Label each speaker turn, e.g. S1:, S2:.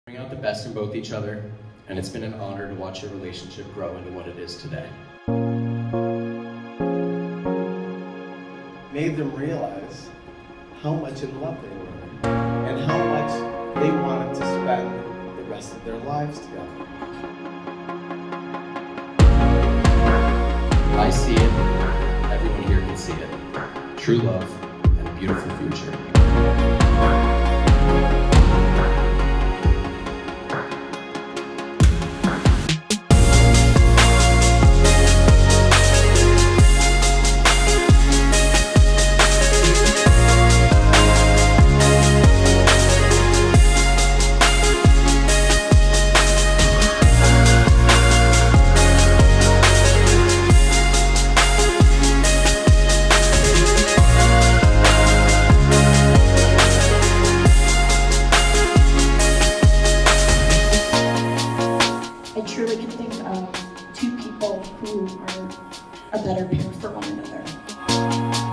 S1: Bring out the best in both each other, and it's been an honor to watch your relationship grow into what it is today.
S2: Made them realize how much in love they were and how much they wanted to spend the rest of their lives together.
S1: I see it, everyone here can see it. True love and a beautiful future.
S3: I truly can think of two people who are a better pair for one another.